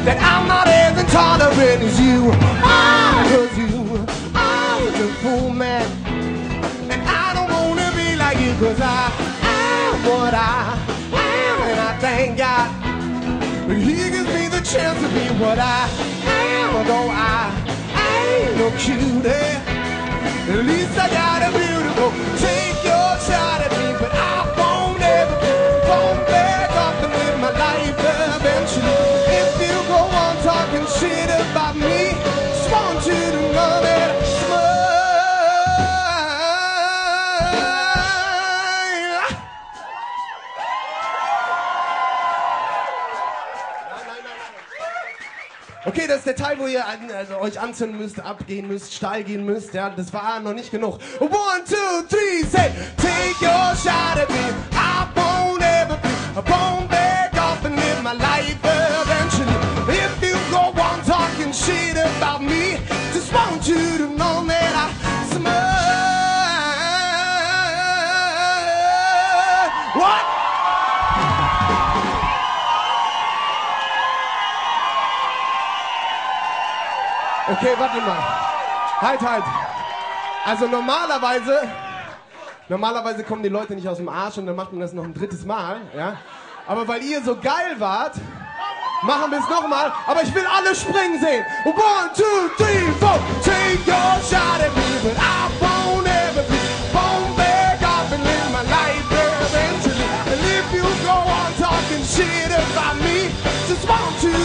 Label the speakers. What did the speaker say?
Speaker 1: that I'm not as intolerant as you. Cause you are the fool man, and I don't wanna be like you, cause I am what I am, and I thank God but he gives me the chance to be what I am. Although I ain't no cutie, at least I got a beautiful. Take your shot at me, but I won't ever come back up and live my life eventually. If you go on talking shit about me, just want you to know that I'm smart. Okay, das ist der Teil, wo ihr euch anzünden müsst, abgehen müsst, steil gehen müsst. Ja, das war noch nicht genug. 1, 2, 3, say, take your shot at me. I won't ever be born back up and live my life eventually. If you go on talking shit about me, just want you to know that I'm smart. What? Okay, warte mal. Halt. Also normalerweise kommen die Leute nicht aus dem Arsch und dann macht man das noch ein drittes Mal, ja. Aber weil ihr so geil wart, machen wir es nochmal. Aber ich will alle springen sehen. 1, 2, 3, 4. Take your shot at me, but I won't ever be born back up and live my life eventually. And if you go on talking shit about me, just want you